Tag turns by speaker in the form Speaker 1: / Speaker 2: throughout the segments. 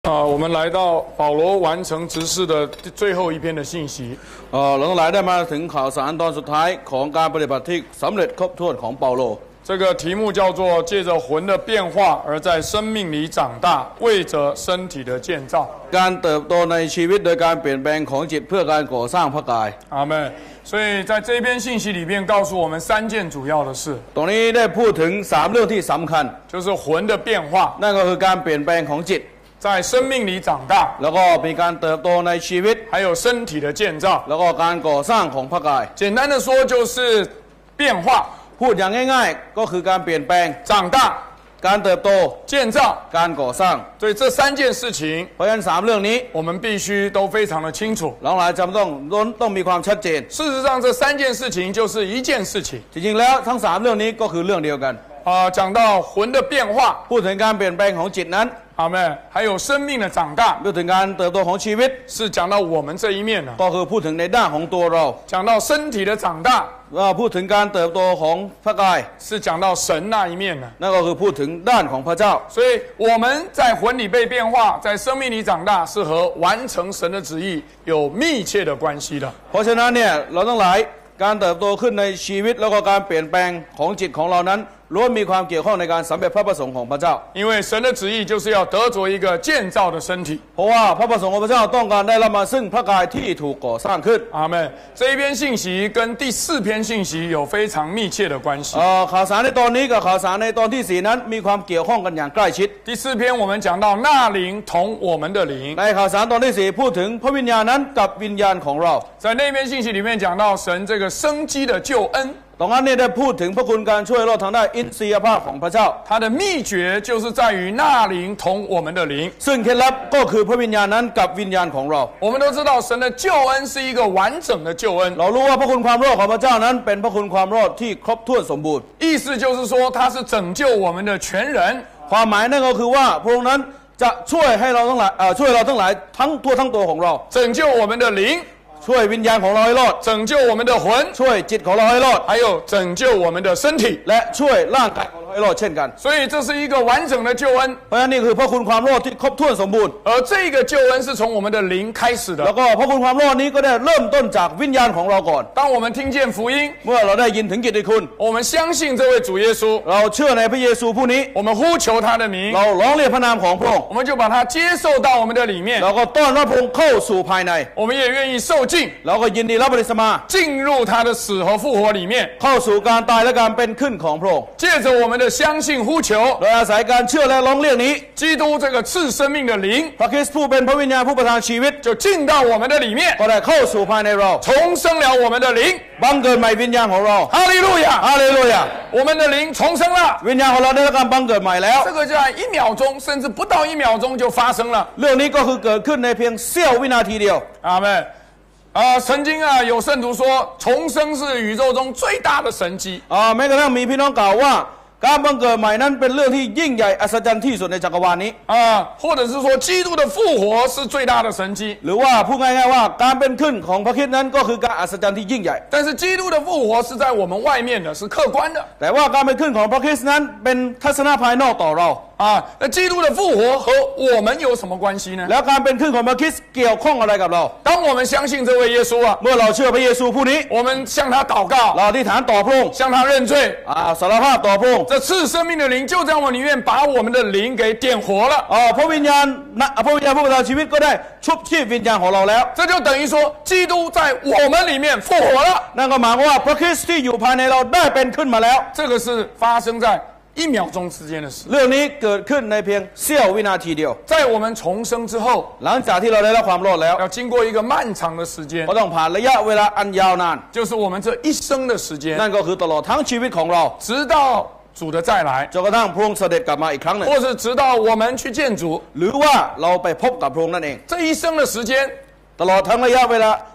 Speaker 1: 我们来到保罗完成执事的最后一篇的信息。
Speaker 2: เราต้อง来ได้มาถึงข่าวสารตอนสุดท้ายของการปฏิบัติที่สำเร็จครบถ้วนของเปาโล。
Speaker 1: 这个题目叫做借着魂的变化而在生命里长大，为着身体的建造。
Speaker 2: การเติบโตในชีวิตโดยการเปลี่ยนแปลงของจิตเพื่อการก่อสร้างพระกาย
Speaker 1: 阿们。所以在这篇信息里面告诉我们三件主要的事。
Speaker 2: ตรงนี้ได้พูดถึง3เรื่องที่สำคัญ
Speaker 1: 就是魂的变化，
Speaker 2: นั่นก็คือการเปลี่ยนแปลงของจิต
Speaker 1: 在生命里长大，
Speaker 2: แล้วก็มีการเติบโตในชีวิต
Speaker 1: 还有身体的建造，
Speaker 2: แล้วก็การก่อสร้างของพระกาย
Speaker 1: 简单的说就是变化。
Speaker 2: พูดอย่างง่ายๆก็คือการเปลี่ยนแปลง
Speaker 1: 长大，
Speaker 2: การเติบโต
Speaker 1: 建造，
Speaker 2: การก่อสร้าง
Speaker 1: 所以这三件事情，
Speaker 2: เพราะฉะนั้น3เรื่องนี้
Speaker 1: 我们必须都非常的清楚。
Speaker 2: เราหลายจำต้องมีความชัดเจน
Speaker 1: 事实上，这三件事情就是一件事情。
Speaker 2: จริงๆแล้วทั้ง3เรื่องนี้ก็คือเรื่องเดียวกัน
Speaker 1: 讲到魂的变化，
Speaker 2: พูดถึงการเปลี่ยนแปลงของจิตนั้น
Speaker 1: 阿们，还有生命的长大，
Speaker 2: พูดถึงการเติบโตของชีวิต
Speaker 1: 是讲到我们这一面呢。
Speaker 2: ก็คือพูดถึงในด้านของตัวเรา
Speaker 1: 讲到身体的长大，
Speaker 2: พูดถึงการเติบโตของพระกาย
Speaker 1: 是讲到神那一面呢。
Speaker 2: นั่นก็คือพูดถึงด้านของพระเจ้า
Speaker 1: 所以我们在魂里被变化，在生命里长大，是和完成神的旨意有密切的关系的。
Speaker 2: เพราะฉะนั้นเนี่ยเราทั้งหลายการเติบโตขึ้นในชีวิตแล้วก็การเปลี่ยนแปลงของจิตของเรานั้นล้วนมีความเกี่ยวข้องในการสำเร็จพระประสงค์ของพระเจ้า
Speaker 1: 因为神的旨意就是要得着一个建造的身体。
Speaker 2: เพราะว่าพระประสงค์ของพระเจ้าต้องการได้รับมาซึ่งพระกายที่ถูกก่อสร้างขึ้น
Speaker 1: 阿们。这一篇信息跟第4篇信息有非常密切的关系。
Speaker 2: ข่าวสารในตอนนี้กับข่าวสารในตอนที่4นั้นมีความเกี่ยวข้องกันอย่างใกล้ชิด
Speaker 1: 第4篇我们讲到那灵同我们的灵，
Speaker 2: ในข่าวสารตอนที่4พูดถึงพระวิญญาณนั้นกับวิญญาณของเรา
Speaker 1: 在那篇信息里面讲到神这个生机的救恩。
Speaker 2: ตรงนั้นเนี่ยได้พูดถึงพระคุณการช่วยเราทางด้านอินทรียภาพของพระเจ้า
Speaker 1: 它的秘诀就是在于那灵同我们的灵，
Speaker 2: ซึ่งเคล็ดลับก็คือพระวิญญาณนั้นกับวิญญาณของเรา
Speaker 1: 我们都知道神的救恩是一个完整的救恩，
Speaker 2: เรารู้ว่าพระคุณความรอดของพระเจ้านั้นเป็นพระคุณความรอดที่ครบถ้วนสมบูรณ์
Speaker 1: 意思就是说它是拯救我们的全人。
Speaker 2: ความหมายนั่นก็คือว่าพระองค์นั้นจะช่วยให้เราทั้งหลายช่วยเราทั้งหลายทั้งตัวของเรา
Speaker 1: 拯救我们的灵，
Speaker 2: ช่วยวิญญาณของเราให้รอด
Speaker 1: 拯救我们的魂，
Speaker 2: ช่วยจิตของเราให้รอด
Speaker 1: 还有拯救我们的身体，
Speaker 2: และช่วยร่างกายของเราให้รอดเช่นกัน
Speaker 1: 所以这是一个完整的救恩。
Speaker 2: เพราะฉะนั้นนี่คือพระคุณความรอดที่ครบถ้วนสมบูรณ์
Speaker 1: 而这个救恩是从我们的灵开始的。
Speaker 2: แล้วก็พระคุณความรอดนี้ก็ได้เริ่มต้นจากวิญญาณของเราก่อน
Speaker 1: 当我们听见福音，
Speaker 2: เมื่อเราได้ยินถึงกิตติคุณ
Speaker 1: 我们相信这位主耶稣，
Speaker 2: เราเชื่อในพระเยซูผู้นี้
Speaker 1: 我们呼求他的名，
Speaker 2: เราร้องเรียกพระนามของพระองค์
Speaker 1: 我们就把他接受到我们的里面，
Speaker 2: เราก็ต้อนรับพระองค์เข้าสู่ภายใน
Speaker 1: 我们也愿意受尽，
Speaker 2: เราก็ยินดีรับบัพติศมา
Speaker 1: 进入他的死和复活里面，
Speaker 2: เข้าสู่การตายและการเป็นขึ้นของพระองค์
Speaker 1: 借着我们的相信呼求，
Speaker 2: โดยอาศัยการเชื่อและร้องเรียกนี้
Speaker 1: 基督这个赐生命的灵
Speaker 2: พระคริสต์ผู้เป็นพระวิญญาณผู้ประทานชีวิต
Speaker 1: 就进到我们的里面，
Speaker 2: ก็ได้เข้าสู่ภายในเรา
Speaker 1: 重生了我们的灵。
Speaker 2: บังเกิดใหม่วิญญาณของเรา
Speaker 1: 哈利路亚，
Speaker 2: ฮาเลลูยา
Speaker 1: 我们的灵重生了，
Speaker 2: วิญญาณของเราได้รับการบังเกิดใหม่แล้ว
Speaker 1: 这个在1秒钟甚至不到1秒钟就发生了。
Speaker 2: เรื่องนี้ก็คือเกิดขึ้นในเพียงเสี้ยววินาทีเดียว
Speaker 1: 阿们。曾经有圣徒说，重生是宇宙中最大的神迹。
Speaker 2: แม้กระทั่งมีพี่น้องกล่าวว่าการบังเกิดใหม่นั้นเป็นเรื่องที่ยิ่งใหญ่อัศจรรย์ที่สุดในจักรวาลนี้
Speaker 1: 或者是说基督的复活是最大的神迹，
Speaker 2: หรือว่าพูดง่ายๆว่าการเป็นขึ้นของพระคริสต์นั้นก็คือการอัศจรรย์ที่ยิ่งใหญ่
Speaker 1: 但是基督的复活是在我们外面的，是客观的。
Speaker 2: แต่ว่าการเป็นขึ้นของพระคริสต์นั้นเป็นทัศนะภายนอกต่อเรา
Speaker 1: 那基督的复活和我们有什么关系呢？
Speaker 2: แล้วการเป็นขึ้นของพระคริสต์เกี่ยวข้องอะไรกับเรา
Speaker 1: 当我们相信这位耶稣
Speaker 2: เมื่อเราเชื่อพระเยซูผู้นี้
Speaker 1: 我们向他祷告，
Speaker 2: เราอธิษฐานต่อพระองค์
Speaker 1: 向他认罪
Speaker 2: สารภาพต่อพระองค์
Speaker 1: 这赐生命的灵就在我里面把我们的灵给点活了
Speaker 2: พระวิญญาณผู้ประทานชีวิตก็ได้ชุบชีพวิญญาณของเราแล้ว
Speaker 1: 这就等于说基督在我们里面复活了
Speaker 2: นั่นก็หมายความว่าพระคริสต์ที่อยู่ภายในเราได้เป็นขึ้นมาแล้ว
Speaker 1: 这个是发生在1秒钟之间的事。
Speaker 2: เรื่องนี้เกิดขึ้นในเพียงเสี้ยววินาทีเดียว
Speaker 1: 在我们重生之后，
Speaker 2: หลังจากที่เราได้รับความรอดแล้ว
Speaker 1: 要经过一个漫长的时间，
Speaker 2: ก็ต้องผ่านระยะเวลาอันยาวนาน
Speaker 1: 就是我们这一生的时间，
Speaker 2: นั่นก็คือตลอดทั้งชีวิตของเรา
Speaker 1: 直到主的再来，
Speaker 2: จนกระทั่งพระองค์เสด็จกลับมาอีกครั้งหนึ่ง
Speaker 1: 或是直到我们去见主，
Speaker 2: หรือว่าเราไปพบกับพระองค์นั่นเอง
Speaker 1: 这一生的时间
Speaker 2: ตลอดทั้งระยะเวลา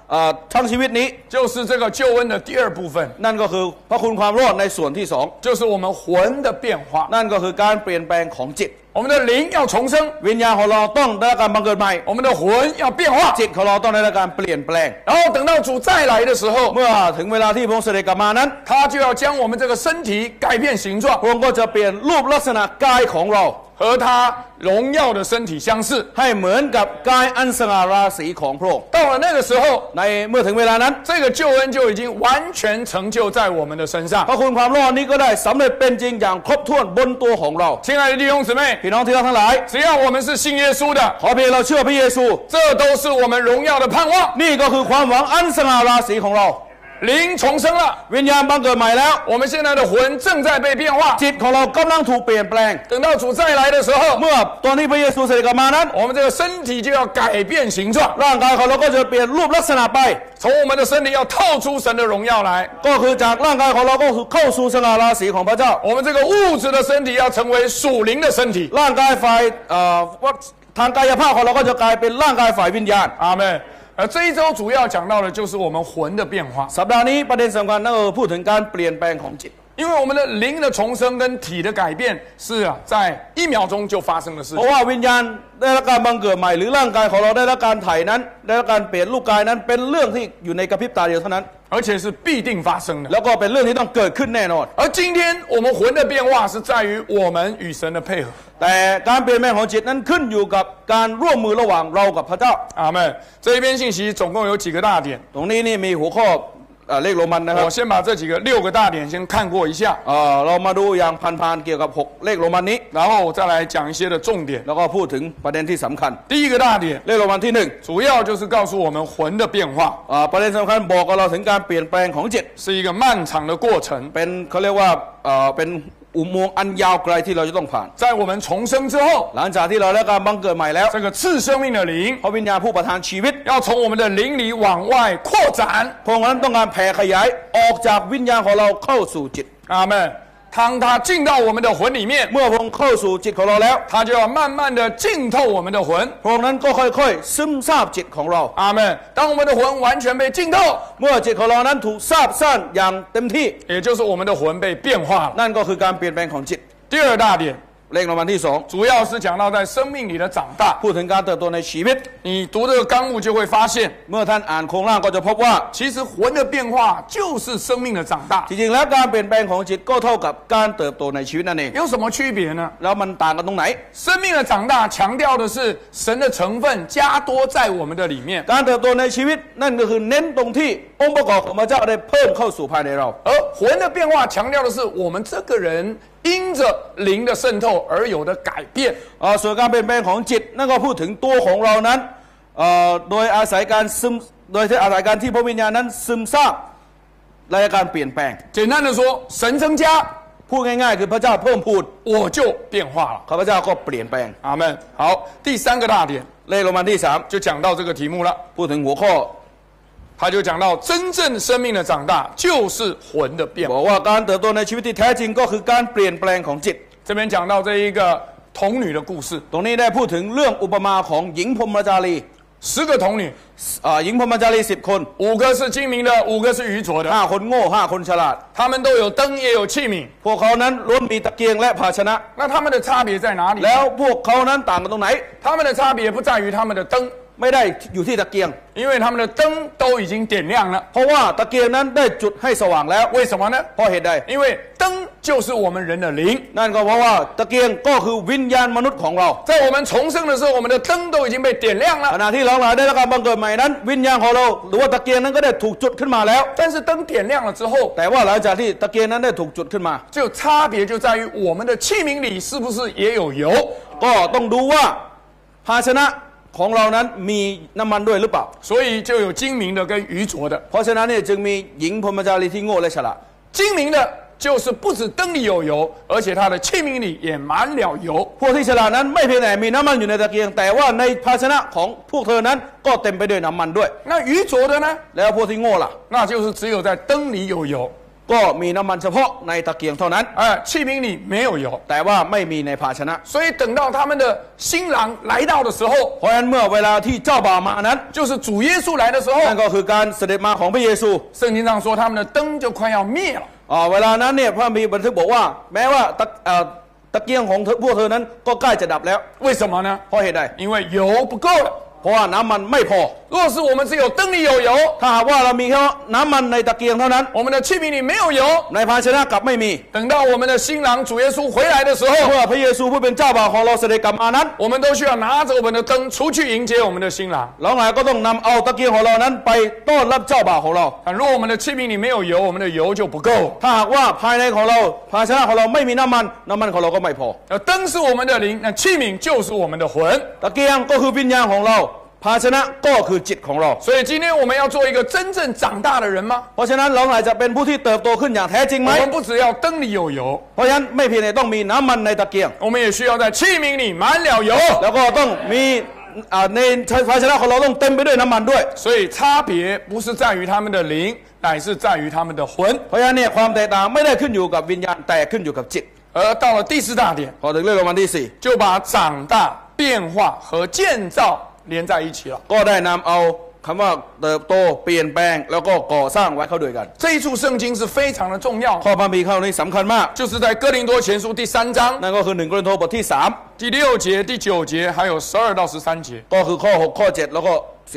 Speaker 2: ทั้งชีวิตนี้
Speaker 1: 就是这个救恩的第二部分，
Speaker 2: นั่นก็คือพระคุณความรอดในส่วนที่สอง
Speaker 1: 就是我们魂的变化，
Speaker 2: นั่นก็คือการเปลี่ยนแปลงของจิต
Speaker 1: 我们的灵要重生，
Speaker 2: วิญญาณของเราต้องได้รับการบังเกิดใหม่
Speaker 1: 我们的魂要变化，
Speaker 2: จิตของเราต้องได้รับการเปลี่ยนแปลง
Speaker 1: 然后等到主再来的时候，
Speaker 2: เมื่อถึงเวลาที่พระองค์เสด็จกลับมานั้น
Speaker 1: 他就要将我们这个身体改变形状
Speaker 2: พระองค์ก็จะเปลี่ยนรูปลักษณะกายของเรา
Speaker 1: 和他荣耀的身体相似，
Speaker 2: ให้เหมือนกับกายอันสง่าราศีของพระองค์
Speaker 1: 到了那个时候，
Speaker 2: ในเมื่อถึงเวลานั้น
Speaker 1: 这个救恩就已经完全成就在我们的身上。
Speaker 2: พระคุณความรอดนี้ก็ได้สำเร็จเป็นจริงอย่างครบถ้วนบนตัวของเรา
Speaker 1: 亲爱的弟兄姊妹，
Speaker 2: พี่น้องที่รักทั้งหลาย
Speaker 1: 只要我们是信耶稣的，
Speaker 2: ขอเพียงเราเชื่อพระเยซู
Speaker 1: 这都是我们荣耀的盼望。
Speaker 2: นี่ก็คือความหวังอันสง่าราศีของเรา
Speaker 1: 灵重生了，
Speaker 2: วิญญาณบังเกิดใหม่แล้ว
Speaker 1: 我们现在的魂正在被变化。
Speaker 2: จิตของเรากำลังถูกเปลี่ยนแปลง
Speaker 1: 等到主再来的时候，
Speaker 2: เมื่อตอนที่พระเยซูเสด็จกลับมานั้น
Speaker 1: 我们这个身体就要改变形状，
Speaker 2: ร่างกายของเราก็จะเปลี่ยนรูปลักษณะไป
Speaker 1: 从我们的身体要套出神的荣耀来。
Speaker 2: ก็คือจากร่างกายของเราก็เข้าสู่สง่าราศีของพระเจ้า
Speaker 1: 我们这个物质的身体要成为属灵的身体。
Speaker 2: ร่างกายฝ่ายทางกายภาพของเราก็จะกลายเป็นร่างกายฝ่ายวิญญาณ
Speaker 1: 阿门。这一周主要讲到的就是我们魂的变化。
Speaker 2: สัปดาห์นี้ประเด็นสำคัญนั่นก็คือพูดถึงการเปลี่ยนแปลงของจิต
Speaker 1: 因为我们的灵的重生跟体的改变是在1秒钟就发生的事。
Speaker 2: เพราะว่าวิญญาณได้รับการบังเกิดใหม่หรือร่างกายของเราได้รับการไถ่นั้นได้รับการเปลี่ยนรูปกายนั้นเป็นเรื่องที่อยู่ในกระพริบตาเดียวเท่านั้น
Speaker 1: 而且是必定发生的。
Speaker 2: แล้วก็เป็นเรื่องที่ต้องเกิดขึ้นแน่นอน
Speaker 1: 而今天我们魂的变化是在于我们与神的配合。
Speaker 2: แต่การเปลี่ยนแปลงของจิตนั้นขึ้นอยู่กับการร่วมมือระหว่างเรากับพระเจ้า
Speaker 1: 阿门。这一篇信息总共有几个大点？
Speaker 2: ตรงนี้นี่มีหัวข้อเลขโรมันนะครับ
Speaker 1: 我先把这几个6个大点先看过一下。
Speaker 2: เรามาดูอย่างผ่านๆเกี่ยวกับ6เลขโรมันนี้
Speaker 1: 然后我再来讲一些的重点。
Speaker 2: แล้วก็พูดถึงประเด็นที่สำคัญ
Speaker 1: 第一个大点，
Speaker 2: เลขโรมันที่1
Speaker 1: 主要就是告诉我们魂的变化。
Speaker 2: ประเด็นสำคัญบอกกับเราถึงการเปลี่ยนแปลงของจิต
Speaker 1: 是一个漫长的过程。
Speaker 2: เป็นเขาเรียกว่าเป็นอุโมงค์อันยาวไกลที่เราจะต้องผ่าน
Speaker 1: 在我们重生之后，
Speaker 2: หลังจากที่เราได้การบังเกิดใหม่แล้ว
Speaker 1: 这个赐生命的灵
Speaker 2: พระวิญญาณผู้ประทานชีวิต
Speaker 1: 要从我们的灵里往外扩展。
Speaker 2: พระองค์นั้นต้องการแผ่ขยายออกจากวิญญาณของเราเข้าสู่จิต
Speaker 1: 阿门。当他进到我们的魂里面，
Speaker 2: เมื่อพระองค์เข้าสู่จิตของเราแล้ว
Speaker 1: 他就要慢慢的浸透我们的魂。
Speaker 2: พระองค์นั้นก็ค่อยๆซึมซาบจิตของเรา
Speaker 1: 阿门。当我们的魂完全被浸透，
Speaker 2: เมื่อจิตของเรานั้นถูกซาบซ่านอย่างเต็มที่
Speaker 1: 也就是我们的魂被变化了。
Speaker 2: นั่นก็คือการเปลี่ยนแปลงของจิต
Speaker 1: 第二大点，
Speaker 2: เลขโรมันที่2
Speaker 1: 主要是讲到在生命里的长大。
Speaker 2: พูดถึงการเติบโตในชีวิต
Speaker 1: 你读这个纲目就会发现，
Speaker 2: เมื่อท่านอ่านโครงร่างก็จะพบว่า
Speaker 1: 其实魂的变化就是生命的长大。
Speaker 2: จริงๆแล้วการเปลี่ยนแปลงของจิตก็เท่ากับการเติบโตในชีวิตนั่นเอง
Speaker 1: 有什么区别呢？
Speaker 2: แล้วมันต่างกันตรงไหน
Speaker 1: 生命的长大强调的是神的成分加多在我们的里面，
Speaker 2: การเติบโตในชีวิตนั่นก็คือเน้นตรงที่องค์ประกอบของพระเจ้าได้เพิ่มเข้าสู่ภายในเรา
Speaker 1: 而魂的变化强调的是我们这个人因着灵的渗透而有的改变。
Speaker 2: ส่วนการเปลี่ยนแปลงของจิตนั่นก็พูดถึงตัวของเรานั้นโดยอาศัยการที่พระวิญญาณนั้นซึมซาบและการเปลี่ยนแปลง
Speaker 1: 简单的说，神增加，
Speaker 2: พูดง่ายๆคือพระเจ้าเพิ่มพูน
Speaker 1: 我就变化了。
Speaker 2: ข้าพเจ้าก็เปลี่ยนแปลง
Speaker 1: 阿门。好，第3个大点，
Speaker 2: เลขโรมันที่3
Speaker 1: 就讲到这个题目了。
Speaker 2: พูดถึงหัวข้อ
Speaker 1: 他就讲到真正生命的长大就是魂的变化。
Speaker 2: บอกว่าการเติบโตในชีวิตที่แท้จริงก็คือการเปลี่ยนแปลงของจิต
Speaker 1: 这边讲到这一个童女的故事，
Speaker 2: ตรงนี้ได้พูดถึงเรื่องอุปมาของหญิงพรหมจารี
Speaker 1: 10个童女，
Speaker 2: หญิงพรหมจารี10คน
Speaker 1: 5个是精明的，5个是愚拙的。
Speaker 2: 5คนโง่5คนฉลาด
Speaker 1: 他们都有灯也有器皿，
Speaker 2: พวกเขานั้นล้วนมีตะเกียงและภาชนะ
Speaker 1: 那他们的差别在哪里？
Speaker 2: แล้วพวกเขานั้นต่างกันตรงไหน
Speaker 1: 他们的差别不在于他们的灯，
Speaker 2: ไม่ได้อยู่ที่ตะเกียง
Speaker 1: 因为他们的灯都已经点亮了。
Speaker 2: เพราะว่าตะเกียงนั้นได้จุดให้สว่างแล้ว
Speaker 1: 为什么呢？
Speaker 2: เพราะเหตุใด
Speaker 1: 因为灯就是我们人的灵。
Speaker 2: นั่นก็เพราะว่าตะเกียงก็คือวิญญาณมนุษย์ของเรา
Speaker 1: 在我们重生的时候，我们的灯都已经被点亮了。
Speaker 2: ขณะที่เราหลายได้รับการบังเกิดใหม่นั้นวิญญาณของเราหรือว่าตะเกียงนั้นก็ได้ถูกจุดขึ้นมาแล้ว
Speaker 1: 但是灯点亮了之后，
Speaker 2: แต่ว่าหลังจากที่ตะเกียงนั้นได้ถูกจุดขึ้นมา
Speaker 1: 就差别就在于我们的器皿里是不是也有油。
Speaker 2: ก็ต้องดูว่าภาชนะของเรานั้นมีน้ำมันด้วยหรือเปล่า
Speaker 1: 所以就有精明的跟愚拙的。
Speaker 2: เพราะฉะนั้นเนี่ยจึงมีหญิงพรหมจารีที่โง่และฉลาด
Speaker 1: 精明的就是不止灯里有油，而且他的器皿里也满了油。
Speaker 2: พวกที่ฉลาดนั้นไม่เพียงแต่มีน้ำมันอยู่ในตะเกียงแต่ว่าในภาชนะของพวกเธอนั้นก็เต็มไปด้วยน้ำมันด้วย
Speaker 1: 那愚拙的呢？
Speaker 2: แล้วพวกที่โง่ล่ะ
Speaker 1: 那就是只有在灯里有油。
Speaker 2: กก็มีน้ำมันเฉพาะในตะเกียงเท่านั้น
Speaker 1: 器皿里没有油
Speaker 2: แต่ว่าไม่มีในภาชนะ
Speaker 1: 所以等到他们的新郎来到的时候
Speaker 2: เพราะฉะนั้นเมื่อเวลาที่เจ้าบ่าวมานั้น
Speaker 1: 就是主耶稣来的时候
Speaker 2: นั่นก็คือการเสด็จมาของพระเยซู
Speaker 1: 圣经上说他们的灯就快要灭了
Speaker 2: เวลานั้นเนี่ยพระมีบันทึกบอกว่าแม้ว่าตะเกียงของพวกเธอนั้นก็ใกล้จะดับแล้ว
Speaker 1: 为什么呢
Speaker 2: เพราะเหตุใด
Speaker 1: 因为油不够了
Speaker 2: เพราะว่าน้ำมันไม่พอ
Speaker 1: 若是我们只有灯里有油
Speaker 2: ถ้าหากว่าเรามีแค่น้ำมันในตะเกียงเท่านั้น
Speaker 1: 我们的器皿里没有油
Speaker 2: ในภาชนะกลับไม่มี
Speaker 1: 等到我们的新郎主耶稣回来的时候
Speaker 2: เมื่อพระเยซูผู้เป็นเจ้าบ่าวของเราเสด็จกลับมานั้น
Speaker 1: 我们都需要拿着我们的灯出去迎接我们的新郎
Speaker 2: เราหลายก็ต้องนำเอาตะเกียงของเรานั้นไปต้อนรับเจ้าบ่าวของเรา
Speaker 1: 如果我们的器皿里没有油我们的油就不够
Speaker 2: ถ้าหากว่าภายในของเราภาชนะของเราไม่มีน้ำมันของเราก็ไม่พอ
Speaker 1: 灯是我们的灵那器皿就是我们的魂
Speaker 2: ตะเกียงก็คือวิญญาณของเราภาชนะก็คือจิตของเรา
Speaker 1: 所以今天我们要做一个真正长大的人吗
Speaker 2: เพราะฉะนั้นเราอาจจะเป็นผู้ที่เติบโตขึ้นอย่างแท้จริงไหม
Speaker 1: 我们不只要灯里有油
Speaker 2: เพราะฉะนั้นไม่เพียงแต่ต้องมีน้ำมันในตะเกียง
Speaker 1: 我们也需要在器皿里满了油
Speaker 2: แล้วก็ต้องมีในภาชนะของเราต้องเต็มไปด้วยน้ำมันด้วย
Speaker 1: 所以差别不是在于他们的灵乃是在于他们的魂
Speaker 2: เพราะฉะนั้นเนี่ยความแตกต่างไม่ได้ขึ้นอยู่กับวิญญาณแต่ขึ้นอยู่กับจิต
Speaker 1: 而到了第四大点
Speaker 2: พอถึงเรื่องวันที่4
Speaker 1: 就把长大变化和建造连在一起了
Speaker 2: ก็ได้นำเอาคำว่าเติบโตเปลี่ยนแปลงแล้วก็ก่อสร้างไว้เข้าด้วยกัน
Speaker 1: 这一处圣经是非常的重要
Speaker 2: ข้อพระคัมภีร์ข้อนี้สำคัญมาก
Speaker 1: 就是在哥林多前书第3章
Speaker 2: นั่นก็คือ1โครินธ์บทที่3
Speaker 1: 第6节第9节还有12到13节
Speaker 2: ก็คือข้อ6ข้อ7แล้วก็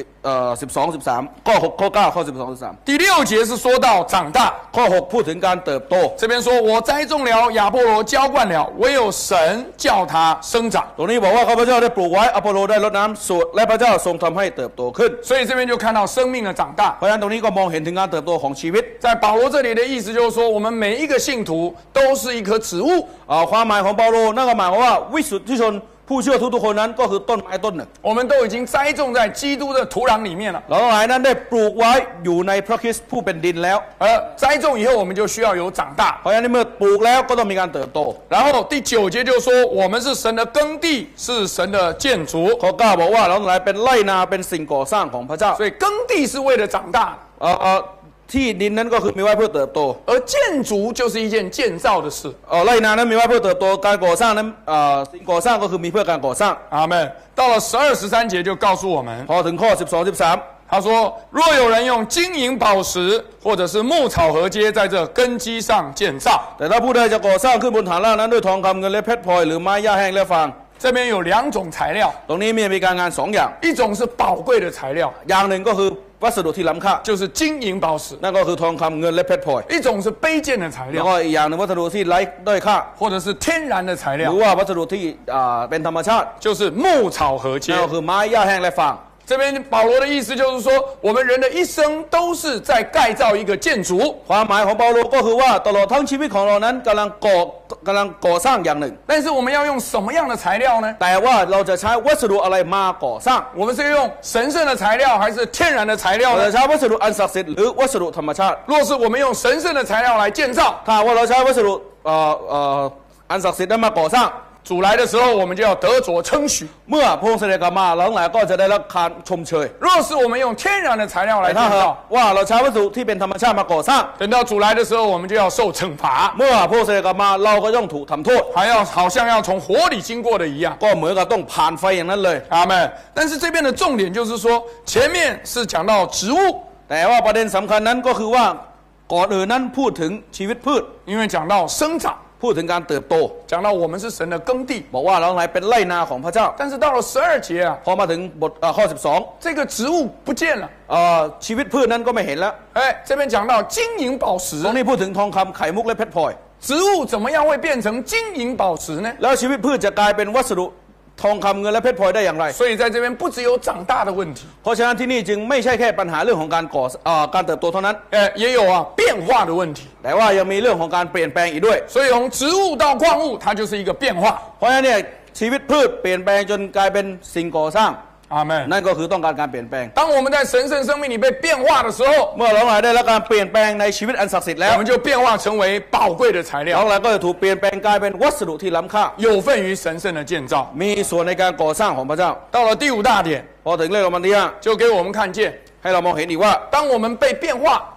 Speaker 2: 12 13ข้อ6ข้อ9ข้อ12 13
Speaker 1: 第6节是说到长大
Speaker 2: ข้อ6พูดถึงการเติบโต
Speaker 1: 这边说我栽种了亚波罗浇灌了唯有神叫它生长
Speaker 2: ตรงนี้บอกว่าข้าพเจ้าได้ปลูกไว้อโปโลได้รดน้ำสวดและพระเจ้าทรงทำให้เติบโตขึ้น
Speaker 1: 所以这边就看到生命的长大
Speaker 2: เพราะฉะนั้นตรงนี้ก็มองเห็นถึงการเติบโตของชีวิต
Speaker 1: 在保罗这里的意思就是说我们每一个信徒都是一棵植物
Speaker 2: ความหมายของเปาโลนั่นก็หมายความว่าวิสุทธิชนผู้เชื่อทุกๆคนนั้นก็คือต้นไม้ต้นหนึ่ง
Speaker 1: 我们都已经栽种在基督的土壤里面了
Speaker 2: เราหลายนั้นได้ปลูกไว้อยู่ในพระคริสต์ผู้เป็นดินแล้ว
Speaker 1: 栽种以后我们就需要有长大
Speaker 2: เพราะฉะนั้นเมื่อปลูกแล้วก็ต้องมีการเติบโต
Speaker 1: 然后第9节就说我们是神的耕地是神的建筑
Speaker 2: ข้อ9บอกว่าเราหลายเป็นไร่นาเป็นสิ่งก่อสร้างของพระเจ้า
Speaker 1: 所以耕地是为了长大
Speaker 2: ที่ดินนั้นก็คือมีไว้เพื่อเติบโต
Speaker 1: 而建筑就是一件建造的事
Speaker 2: ไร่นานั้นมีไว้เพื่อเติบโตการก่อสร้างนั้นสิ่งก่อสร้างก็คือมีเพื่อการก่อสร้าง
Speaker 1: อาเมน到了12、13节就告诉我们
Speaker 2: พอถึงข้อ12 13
Speaker 1: 他说若有人用金银宝石或者是木草禾秸在这根基上建造
Speaker 2: แต่ถ้าผู้ใดจะก่อสร้างขึ้นบนฐานล่างนั้นด้วยทองคำเงินและเพชรพลอยหรือไม้หญ้าแห้งและฟาง
Speaker 1: 这边有2种材料
Speaker 2: ตรงนี้มีการงาน2อย่าง
Speaker 1: 一种是宝贵的材料
Speaker 2: อย่างหนึ่งก็คือวัสดุที่ล้ำค่า
Speaker 1: 就是金银宝石
Speaker 2: นั่นก็คือทองคำเงินและเพชรพลอย
Speaker 1: 一种是卑贱的材料
Speaker 2: แล้วก็อีกอย่างหนึ่งวัสดุที่ไร้ด้อยค่า
Speaker 1: 或者是天然的材料
Speaker 2: หรือว่าวัสดุที่เป็นธรรมชาติ
Speaker 1: 就是木草禾秸
Speaker 2: นั่นก็คือไม้หญ้าแห้งและฟาง
Speaker 1: 这边保罗的意思就是说我们人的一生都是在盖造一个建筑
Speaker 2: ความหมายของเปาโลก็คือว่าตลอดทั้งชีวิตของเรานั้นกำลังก่อสร้างอย่างหนึ่ง
Speaker 1: 但是我们要用什么样的材料呢
Speaker 2: แต่ว่าเราจะใช้วัสดุอะไรมาก่อสร้าง
Speaker 1: 我们是用神圣的材料还是天然的材料呢
Speaker 2: เราจะใช้วัสดุอันศักดิ์สิทธิ์หรือวัสดุธรรมชาติ
Speaker 1: 若是我们用神圣的材料来建造
Speaker 2: ถ้าว่าเราใช้วัสดุอันศักดิ์สิทธิ์นั้นมาก่อสร้าง
Speaker 1: 主来的时候我们就要得着称许
Speaker 2: เมื่อพระองค์เสด็จกลับมาหลังๆก็จะได้รับการชมเชย
Speaker 1: 若是我们用天然的材料来建造
Speaker 2: ว่าเราใช้วัสดุที่เป็นธรรมชาติมาก่อสร้าง
Speaker 1: 等到主来的时候我们就要受惩罚
Speaker 2: เมื่อพระองค์เสด็จกลับมาเราก็ต้องถูกทำโทษ
Speaker 1: 还要好像要从火里经过的一样
Speaker 2: ก็เหมือนกับต้องผ่านไฟอย่างนั้นเลย
Speaker 1: อาเมน但是这边的重点就是说前面是讲到植物
Speaker 2: แต่ว่าประเด็นสำคัญนั้นก็คือว่าก่อนอื่นนั้นพูดถึงชีวิตพืช
Speaker 1: 因为讲到生长
Speaker 2: พูดถึงการเติบโต
Speaker 1: 讲到我们是神的耕地
Speaker 2: บอกว่าเราไหนเป็นไร่นาของพระเจ้า
Speaker 1: 但是到了12节
Speaker 2: พอมาถึงบทข้อ12
Speaker 1: 这个植物不见了
Speaker 2: ชีวิตพืชนั้นก็ไม่เห็นแล้ว
Speaker 1: 这边讲到金银宝石
Speaker 2: ตรงนี้พูดถึงทองคำไข่มุกและเพชรพลอย
Speaker 1: 植物怎么样会变成金银宝石呢
Speaker 2: แล้วชีวิตพืชจะกลายเป็นวัสดุทองคำเงินและเพชรพลอยได้อย่างไร
Speaker 1: 所以在这边不只有长大的问题
Speaker 2: เพราะฉะนั้นที่นี่จึงไม่ใช่แค่ปัญหาเรื่องของการเติบโตเท่านั้น
Speaker 1: 也有变化的问题
Speaker 2: แต่ว่ายังมีเรื่องของการเปลี่ยนแปลงอีกด้วย
Speaker 1: 所以从植物到矿物它就是一个变化
Speaker 2: เพราะฉะนั้นเนี่ยชีวิตพืชเปลี่ยนแปลงจนกลายเป็นสิ่งก่อสร้าง
Speaker 1: อาเมน
Speaker 2: นั่นก็คือต้องการเปลี่ยนแปลง
Speaker 1: 当我们在神圣生命里被变化的时候
Speaker 2: เมื่อเราได้รับการเปลี่ยนแปลงในชีวิตอันศักดิ์สิทธิ์แล้ว
Speaker 1: 我们就变化成为宝贵的材料
Speaker 2: เราก็จะถูกเปลี่ยนแปลงกลายเป็นวัสดุที่ล้ำค่า
Speaker 1: 有份于神圣的建造
Speaker 2: มีส่วนในการก่อสร้างของพระเจ้า
Speaker 1: 到了第5大点
Speaker 2: พอถึงเรื่องมันที่5
Speaker 1: 就给我们看见
Speaker 2: ให้เรามองเห็นอีกว่า
Speaker 1: 当我们被变化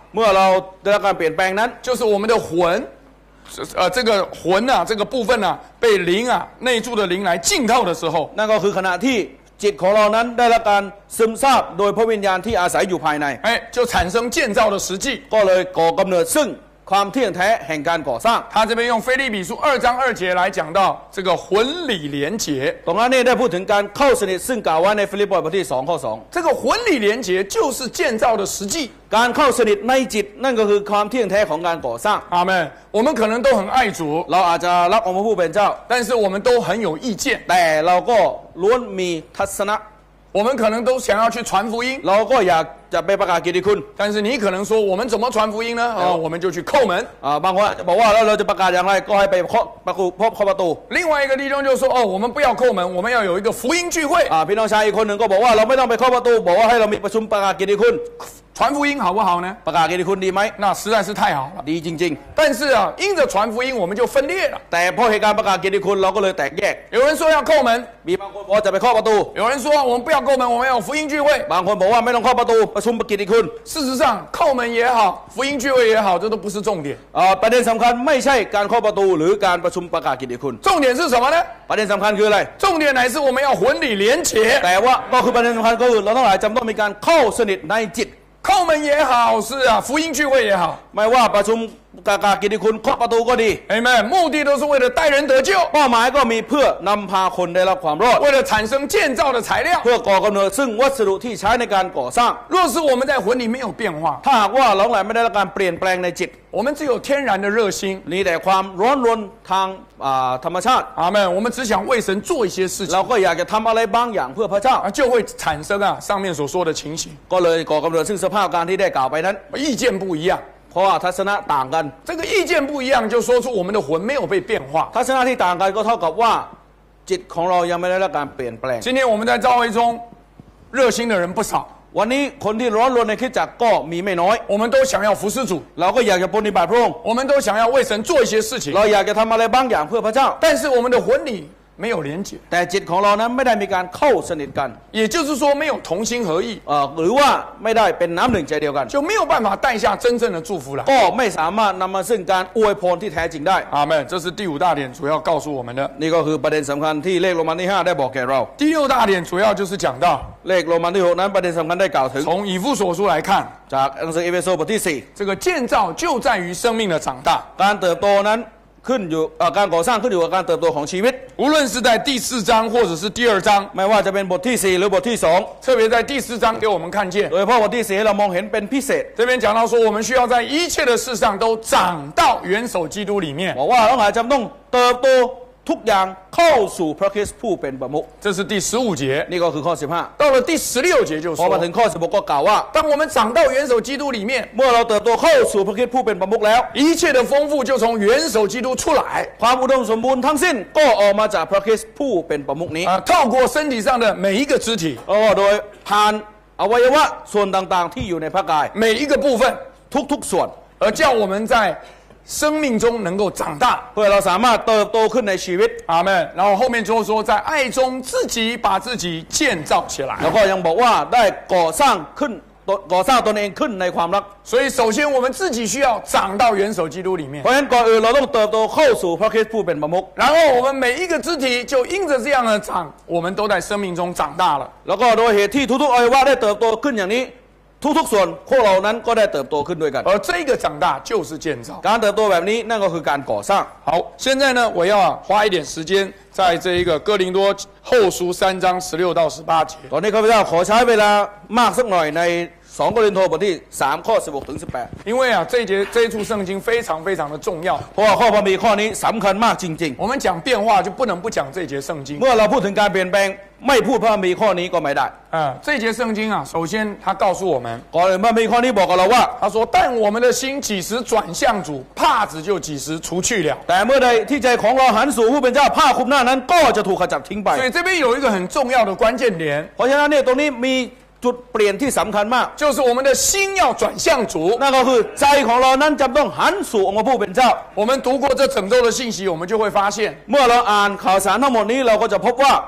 Speaker 2: เมื่อเราได้รับการเปลี่ยนแปลงนั้น
Speaker 1: 就是我们的魂，这个魂啊，这个部分啊，被灵啊内住的灵来浸透的时候，
Speaker 2: นั่นก็คือขณะที่จิตของเรานั้นได้รับการซึมซาบโดยพระวิญญาณที่อาศัยอยู่ภายใน
Speaker 1: 哎，就产生建造的实际。
Speaker 2: ก็เลยก่อกำเนิดซึ่งความเที่ยงแท้แห่งการก่อสร้าง
Speaker 1: 他这边用腓立比书2章2节来讲到这个魂理连结。
Speaker 2: ตรงนั้นนี่ได้พูดถึงการเข้าสนิทซึ่งกล่าวไว้ในฟิลิปปีบทที่2ข้อ2
Speaker 1: 这个魂理连结就是建造的实际。
Speaker 2: การเข้าสนิทในจิตนั่นก็คือความเที่ยงแท้ของการก่อสร้าง
Speaker 1: 阿门。我们可能都很爱主，
Speaker 2: เราอาจจะรักองค์พระผู้เป็นเจ้า
Speaker 1: 但是我们都很有意见，
Speaker 2: แต่เราก็ล้วนมีทัศนะ
Speaker 1: 我们可能都想要去传福音，
Speaker 2: เราก็อยากจะไปประกาศกิตติคุณ
Speaker 1: 但是你可能说我们怎么传福音呢？我们就去叩门。
Speaker 2: บางคนบอกว่าเราจะประกาศอย่างไรก็ให้ไปเคาะประตู
Speaker 1: 另外一个弟兄就说我们不要叩门，我们要有一个福音聚会。
Speaker 2: พี่น้องชายอีกคนหนึ่งก็บอกว่าเราไม่ต้องไปเคาะประตูบอกว่าให้เรามีประชุมประกาศกิตติคุณ
Speaker 1: 传福音好不好呢？
Speaker 2: ประกาศกิตติคุณดีไหม
Speaker 1: 那实在是太好了，
Speaker 2: ดีจริง
Speaker 1: ๆ。但是啊，因着传福音，我们就分裂了。
Speaker 2: แต่พอเหตุการณ์ประกาศกิตติคุณเราก็เลยแตกแยก
Speaker 1: 有人说要叩门，
Speaker 2: มีบางคนบอกว่าจะไปเคาะประตู
Speaker 1: 有人说我们不要叩门，我们要有福音聚会。
Speaker 2: บางคนบอกว่าไม่ต้องเคาะประตูประชุมกิตติคุณ
Speaker 1: 事实上，叩门也好，福音聚会也好，这都不是重点。
Speaker 2: ประเด็นสำคัญไม่ใช่การเคาะประตูหรือการประชุมประกาศกิตติคุณ
Speaker 1: 重点是什么呢？
Speaker 2: ประเด็นสำคัญคืออะไร
Speaker 1: 重点乃是我们要魂理连结。
Speaker 2: แต่ว่าก็คือประเด็นสำคัญก็คือเราทั้งหลายจำต้องมีการเข้าสนิทในจิต
Speaker 1: 叩门也好，是啊，福音聚会也好，
Speaker 2: ไม่ว่าประชุมประกาศกิตติคุณเคาะประตูก็ดี
Speaker 1: Amen，目的都是为了带人得救，
Speaker 2: เป้าหมายก็มีเพื่อนำพาคนได้รับความรอด
Speaker 1: 为了产生建造的材料，
Speaker 2: เพื่อก่อกำเนิดซึ่งวัสดุที่ใช้ในการก่อสร้าง
Speaker 1: 若是我们在魂里没有变化，
Speaker 2: ถ้าหากว่าเราทั้งหลายไม่ได้รับการเปลี่ยนแปลงในจิต
Speaker 1: 我们只有天然的热心，
Speaker 2: มีแต่ความร้อนรนทางธรรมชาติ
Speaker 1: 阿门。我们只想为神做一些事情，
Speaker 2: เราก็อยากจะทำอะไรบางอย่างเพื่อพระเจ้า
Speaker 1: 就会产生上面所说的情形，
Speaker 2: ก็เลยก่อกำเนิดซึ่งสภาพการที่ได้กล่าวไปนั้น
Speaker 1: 意见不一样。
Speaker 2: เพราะว่าทัศนะต่างกัน
Speaker 1: 这个意见不一样，就说出我们的魂没有被变化。
Speaker 2: ทัศนะที่ต่างกันก็เท่ากับว่าจิตของเรายังไม่ได้รับการเปลี่ยนแปลง
Speaker 1: 今天我们在教会中热心的人不少，
Speaker 2: วันนี้คนที่ร้อนรนในคริสตจักรก็มีไม่น้อย
Speaker 1: 我们都想要服侍主，
Speaker 2: เราก็อยากจะปฏิบัติพระองค์
Speaker 1: 我们都想要为神做一些事情，
Speaker 2: เราอยากจะทำอะไรบางอย่างเพื่อพระเจ้า
Speaker 1: 但是我们的魂里没有连结，
Speaker 2: แต่จิตของเรานั้นไม่ได้มีการเข้าสนิทกัน
Speaker 1: 也就是说没有同心合意，
Speaker 2: หรือว่าไม่ได้เป็นน้ำหนึ่งใจเดียวกัน
Speaker 1: 就没有办法带下真正的祝福来，
Speaker 2: ก็ไม่สามารถนำมาซึ่งการอวยพรที่แท้จริงได้
Speaker 1: 阿门。这是第5大点主要告诉我们的，
Speaker 2: นี่ก็คือประเด็นสำคัญที่เลขโรมันที่5ได้บอกแก่เรา
Speaker 1: 第6大点主要就是讲到
Speaker 2: เลขโรมันที่6นั้นประเด็นสำคัญได้กล่าวถึง
Speaker 1: 从以弗所书来看，
Speaker 2: จากหนังสือเอเฟโซบทที่
Speaker 1: 4，这个建造就在于生命的长大，
Speaker 2: การเติบโตนั้นขึ้นอยู่การก่อสร้างขึ้นอยู่กับการเติบโตของชีวิต
Speaker 1: 无论是在第4章或者是第2章，
Speaker 2: ไม่ว่าจะเป็นบทที่4หรือบทที่2
Speaker 1: 特别在第4章给我们看见，
Speaker 2: โดยเฉพาะบทที่4เรามองเห็นเป็นพิเศษ
Speaker 1: 这边讲到说我们需要在一切的事上都长到元首基督里面，
Speaker 2: บอกว่าเราจำต้องเติบโตทุกอย่างเข้าสู่พระคริสต์ผู้เป็นประมุข
Speaker 1: 这是第15节，
Speaker 2: นี่ก็คือข้อ15
Speaker 1: 到了第16节就
Speaker 2: พอมา
Speaker 1: 说
Speaker 2: ถึงข้อ16ก็กล่าวว่า
Speaker 1: 当我们长到元首基督里面，
Speaker 2: เมื่อเราเติบโตเข้าสู่พระคริสต์ผู้เป็นประมุขแล้ว
Speaker 1: 一切的丰富就从元首基督出来，
Speaker 2: ความอุดมสมบูรณ์ทั้งสิ้นก็ออกมาจากพระคริสต์ผู้เป็นประมุขนี้
Speaker 1: 透过身体上的每一个肢体，
Speaker 2: โดยผ่านอวัยวะส่วนต่างๆที่อยู่ในพระกาย
Speaker 1: 每一个部分
Speaker 2: ทุกๆส่วน
Speaker 1: 而叫我们在生命中能够长大，
Speaker 2: เพื่อเราสามารถเติบโตขึ้นในชีวิต
Speaker 1: 阿门。然后后面就说在爱中自己把自己建造起来，
Speaker 2: แล้วก็ยังบอกว่าได้ก่อสร้างตนเองขึ้นในความรัก
Speaker 1: 所以首先我们自己需要长到元首基督里面，
Speaker 2: เพราะฉะนั้นก่อนอื่นเราต้องเติบโตเข้าสู่พระคริสต์ผู้เป็นประมุข
Speaker 1: 然后我们每一个肢体就因着这样的长，我们都在生命中长大了，
Speaker 2: แล้วก็โดยเหตุที่ทุกๆอวัยวะได้เติบโตขึ้นอย่างนี้ทุกๆส่วนพวกเรานั้นก็ได้เติบโตขึ้นด้วยกัน
Speaker 1: 而这个长大就是建造，
Speaker 2: การเติบโตแบบนี้นั่นก็คือการก่อสร้าง
Speaker 1: 好，现在呢我要花一点时间在这一个哥林多后书3章16到18节，
Speaker 2: ตอนนี้ข้าพเจ้าขอใช้เวลามากสักหน่อยใน2โครินธ์บทที่3ข้อ16ถึง18
Speaker 1: 因为这一处圣经非常非常的重要，
Speaker 2: เพราะว่าข้อพระคัมภีร์ข้อนี้สำคัญมากจริง
Speaker 1: ๆ我们讲变化就不能不讲这节圣经，
Speaker 2: เมื่อเราพูดถึงการเปลี่ยนแปลงไม่พูดพระคัมภีร์ข้อนี้ก็ไม่ได้
Speaker 1: 这节圣经首先他告诉我们，
Speaker 2: ก่อนอื่นพระคัมภีร์ข้อนี้บอกกับเราว่า
Speaker 1: 他说但我们的心几时转向主，帕子就几时除去了，
Speaker 2: แต่เมื่อใดที่ใจของเราหันสู่ผู้เป็นเจ้าผ้าคลุมหน้านั้นก็จะถูกขจัดทิ้งไป
Speaker 1: 所以这边有一个很重要的关键点，
Speaker 2: เพราะฉะนั้นเนี่ยตรงนี้มีจุดเปลี่ยนที่สำคัญมาก
Speaker 1: 就是我们的心要转向主，
Speaker 2: นั่นก็คือใจของเรานั้นจำต้องหันสู่องค์พระผู้เป็นเจ้า
Speaker 1: 我们读过这整周的信息，我们就会发现
Speaker 2: เมื่อเราอ่านข่าวสารทั้งหมดนี้เราก็จะพบว่า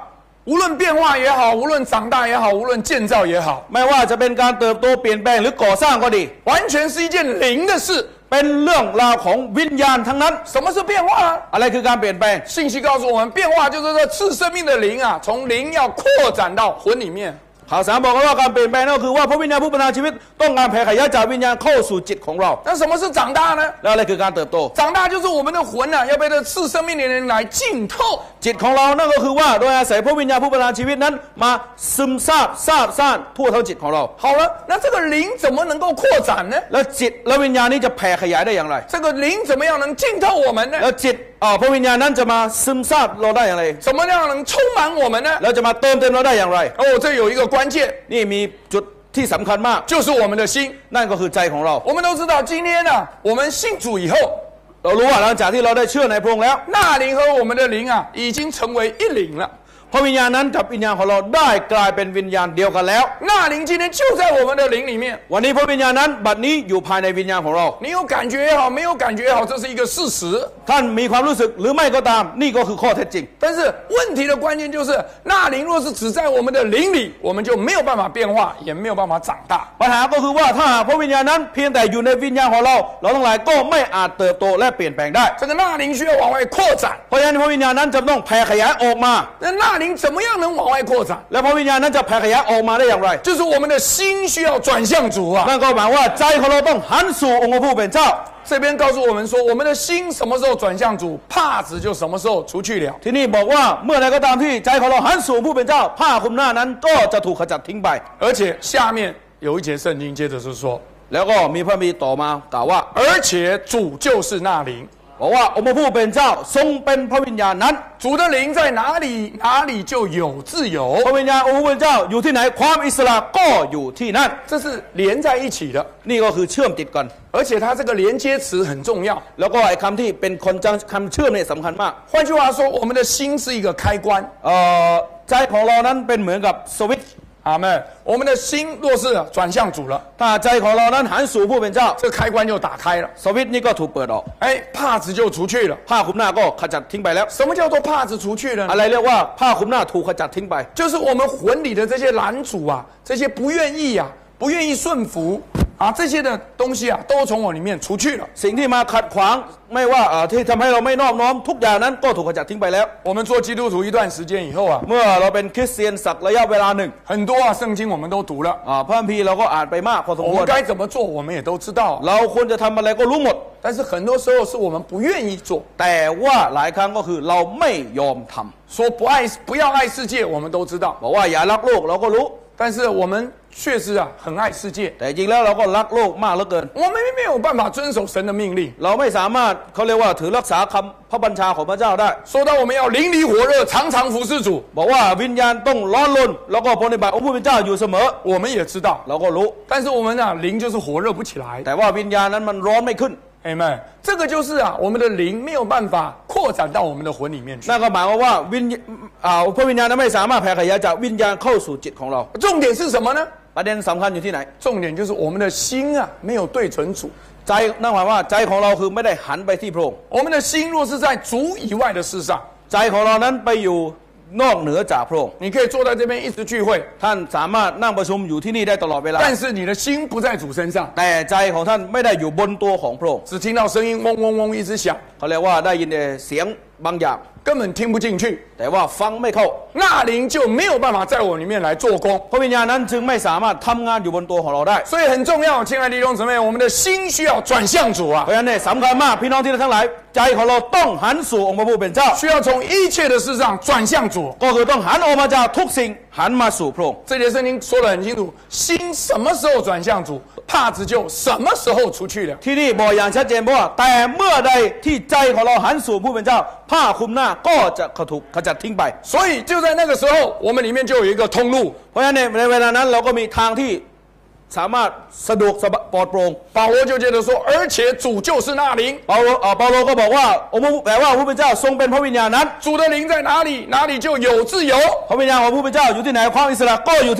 Speaker 1: 无论变化也好，无论长大也好，无论建造也好，
Speaker 2: ไม่ว่าจะเป็นการเติบโตเปลี่ยนแปลงหรือก่อสร้างก็ดี
Speaker 1: 完全是一件灵的事。
Speaker 2: เป็นเรื่องราวของวิญญาณทั้งนั้น
Speaker 1: 什么是变化啊？
Speaker 2: อะไรคือการเปลี่ยนแปลง
Speaker 1: 信息告诉我们，变化就是这赐生命的灵啊，从灵要扩展到魂里面。
Speaker 2: ข่าวสารบอกว่าการเปลี่ยนแปลงนั่นก็คือว่าพระวิญญาณผู้ประทานชีวิตต้องการแผ่ขยายจากวิญญาณเข้าสู่จิตของเรา
Speaker 1: 那什么是长大呢？
Speaker 2: แล้วอะไรคือการเติบโต
Speaker 1: 长大就是我们的魂啊，要被这赐生命的灵来浸透。
Speaker 2: จิตของเรานั่นก็คือว่าโดยอาศัยพระวิญญาณผู้ประทานชีวิตนั้นมาซึมซาบซ่านทั่วทั้งจิตของเรา
Speaker 1: 好了，那这个灵怎么能够扩展呢？
Speaker 2: แล้วจิตและวิญญาณนี้จะแผ่ขยายได้อย่างไร
Speaker 1: 这个灵怎么样能浸透我们呢？
Speaker 2: แล้วจิตพระวิญญาณนั้นจะมาซึมซาบเราได้อย่างไร
Speaker 1: 怎么样能充满我们呢？
Speaker 2: แล้วจะมาเติมเต็มเราได้อย่างไร
Speaker 1: 哦，这有一个关键，
Speaker 2: นี่มีจุดที่สำคัญมาก
Speaker 1: 就是我们的心。
Speaker 2: นั่นก็คือใจของเรา
Speaker 1: 我们都知道，今天呢，我们信主以后，
Speaker 2: เรารู้ว่าหลังจากที่เราได้เชื่อในพระองค์แล้ว
Speaker 1: 那灵和我们的灵啊，已经成为一灵了。
Speaker 2: พระวิญญาณนั้นกับวิญญาณของเราได้กลายเป็นวิญญาณเดียวกันแล้ว
Speaker 1: 那灵今天就在我们的灵里面。
Speaker 2: วันนี้พระวิญญาณนั้นบัดนี้อยู่ภายในวิญญาณของเรา
Speaker 1: 你有感觉也好，没有感觉也好，这是一个事实。
Speaker 2: ท่านมีความรู้สึกหรือไม่ก็ตามนี่ก็คือข้อเท็จจริง
Speaker 1: 但是问题的关键就是，那灵若是只在我们的灵里，我们就没有办法变化，也没有办法长大。
Speaker 2: ปัญหาก็คือว่าถ้าหากพระวิญญาณนั้นเพียงแต่อยู่ในวิญญาณของเราเราทั้งหลายก็ไม่อาจเติบโตและเปลี่ยนแปลงได้
Speaker 1: 这个那灵需要往外扩展，
Speaker 2: เพราะฉะนั้นพระวิญญาณนั้นจะต้องแผ่ขยายออกมา
Speaker 1: 那灵怎么样能往外扩展？
Speaker 2: และพระวิญญาณนั้นจะแผ่ขยายออกมาได้อย่างไร
Speaker 1: 就是我们的心需要转向主啊。
Speaker 2: นั่นก็หมายว่าใจของเราต้องหันสู่องค์พระผู้เป็นเจ้า
Speaker 1: 这边告诉我们说，我们的心什么时候转向主，帕子就什么时候除去了。
Speaker 2: ที่นี่บอกว่าเมื่อใดก็ตามที่ใจของเราหันสู่องค์ผู้เป็นเจ้าผ้าคลุมหน้านั้นก็จะถูกขจัดทิ้งไป
Speaker 1: 而且下面有一节圣经接着是说，
Speaker 2: แล้วก็มีพระมีต่อมากล่าวว่า
Speaker 1: 而且主就是那灵，
Speaker 2: บอกว่าองค์พระผู้เป็นเจ้าทรงเป็นพระวิญญาณนั้น
Speaker 1: 主的灵在哪里，哪里就有自由。
Speaker 2: พระวิญญาณองค์พระผู้เป็นเจ้าอยู่ที่ไหนความอิสระก็อยู่ที่นั่น
Speaker 1: 这是连在一起的，
Speaker 2: นี่ก็คือเชื่อมติดกัน
Speaker 1: 而且它这个连接词很重要。
Speaker 2: แล้วก็ไอ้คำที่เป็นคนจังคำเชื่อมเนี่ยสำคัญมาก
Speaker 1: 换句话说，我们的心是一个开关。
Speaker 2: ใจของเรานั้นเป็นเหมือนกับสวิตช์
Speaker 1: 阿门。我们的心若是转向主了，
Speaker 2: ถ้าใจของเรานั้นหันสู่ผู้เป็นเจ้า
Speaker 1: 这个开关就打开了，
Speaker 2: สวิตช์นี้ก็ถูกเปิดออก
Speaker 1: 哎，帕子就除去了。
Speaker 2: ผ้าคลุมหน้าก็ขจัดทิ้งไปแล้ว
Speaker 1: 什么叫做帕子除去了呢？
Speaker 2: อะไรเรียกว่าผ้าคลุมหน้าถูกขจัดทิ้งไป
Speaker 1: 就是我们魂里的这些拦阻啊，这些不愿意啊，不愿意顺服啊，这些的东西啊，都从我里面除去了。
Speaker 2: สิ่งที่มาขัดขวางไม่ว่าที่ทำให้เราไม่นอบน้อมทุกอย่างนั้นก็ถูกขจัดทิ้งไปแล้ว
Speaker 1: 我们做基督徒一段时间以后啊，
Speaker 2: เมื่อเราเป็นคริสเตียนสักระยะเวลาหนึ่ง
Speaker 1: 很多啊圣经我们都读了，
Speaker 2: พระคัมภีร์เราก็อ่านไปมากพอสม
Speaker 1: 我
Speaker 2: ควร
Speaker 1: 们该怎么做我们也都知道，
Speaker 2: เราควรจะทำอะไรก็รู้หมด
Speaker 1: 但是很多时候是我们不愿意做。
Speaker 2: แต่ว่าหลายครั้งก็คือเราไม่ยอมทำ
Speaker 1: 说不要爱世界，我们都知道，
Speaker 2: บอกว่าอย่ารักโลกเราก็รู้
Speaker 1: 但是我们确实啊很爱世界，
Speaker 2: แต่จริงแล้วเราก็รักโลกมากเหลือเกิน
Speaker 1: 我们没有办法遵守神的命令。
Speaker 2: เราไม่สามารถเขาเรียกว่าถือรักษาคำพระบัญชาของพระเจ้าได้
Speaker 1: 说到我们要灵里火热，常常服侍主，
Speaker 2: บอกว่าวิญญาณต้องร้อนรนแล้วก็ปฏิบัติองค์ผู้เป็นเจ้าอยู่เสมอ
Speaker 1: 我们也知道，
Speaker 2: เราก็รู้
Speaker 1: 但是我们啊灵就是火热不起来。
Speaker 2: แต่ว่าวิญญาณนั้นมันร้อนไม่ขึ้น
Speaker 1: 哎们，这个就是啊，我们的灵没有办法扩展到我们的魂里面去。
Speaker 2: นั่นก็หมายความว่าพระวิญญาณนั้นไม่สามารถแผ่ขยายจากวิญญาณเข้าสู่จิตของเรา
Speaker 1: 重点是什么呢？
Speaker 2: ประเด็นสำคัญอยู่ที่ไหน
Speaker 1: 重点就是我们的心啊没有对准主。
Speaker 2: ใจนั่นหมายว่าใจของเราคือไม่ได้หันไปที่พระองค์
Speaker 1: 我们的心若是在主以外的事上，
Speaker 2: ใจของเรานั้นไปอยู่นอกเหนือจากพระองค์
Speaker 1: 你可以坐在这边一直聚会，
Speaker 2: ท่านสามารถนั่งประชุมอยู่ที่นี่ได้ตลอดเวลา
Speaker 1: 但是你的心不在主身上，
Speaker 2: แต่ใจของท่านไม่ได้อยู่บนตัวของพระองค์
Speaker 1: 只听到声音嗡嗡嗡一直响，
Speaker 2: เขาเรียกว่าได้ยินแต่เสียงบางอย่าง
Speaker 1: 根本听不进去，
Speaker 2: แต่ว่าฟังไม่เข้า
Speaker 1: 那灵就没有办法在我里面来做工。
Speaker 2: พระวิญญาณนั้นจึงไม่สามารถทำงานอยู่บนตัวของเราได้
Speaker 1: 所以很重要，亲爱的弟兄姊妹，我们的心需要转向主啊
Speaker 2: เพราะฉะนั้นเนี่ยสำคัญมากพี่น้องที่ทั้งหลายใจของเราต้องหันสู่องค์พระผู้เป็นเจ้า
Speaker 1: 需要从一切的事上转向主。
Speaker 2: ก็คือต้องหันออกมาจากทุกสิ่งหันมาสู่พระองค์
Speaker 1: 这节圣经说得很清楚，心什么时候转向主，帕子就什么时候出去了。
Speaker 2: ที่นี่บอกอย่างชัดเจนเพราะว่าแต่เมื่อใดที่ใจของเราหันสู่ผู้เป็นเจ้าผ้าคลุมหน้าก็จะถูกขจัดทิ้งไป
Speaker 1: 所以就在那个时候，我们里面就有一个通路。
Speaker 2: เพราะฉะนั้นในเวลานั้นเราก็มีทางที่สามารถสะดวกปลอดโปร่ง
Speaker 1: 保罗就接着说，而且主就是那灵，
Speaker 2: เปาโลก็บอกว่าองค์แปลว่าผู้เป็นเจ้าทรงเป็นพระวิญญาณนั้น
Speaker 1: 主的灵在哪里，哪里就有自由。
Speaker 2: พระวิญญาณของผู้เป็นเจ้าอยู่ที่ไหนความอิสระก็อยู่ที่นั่น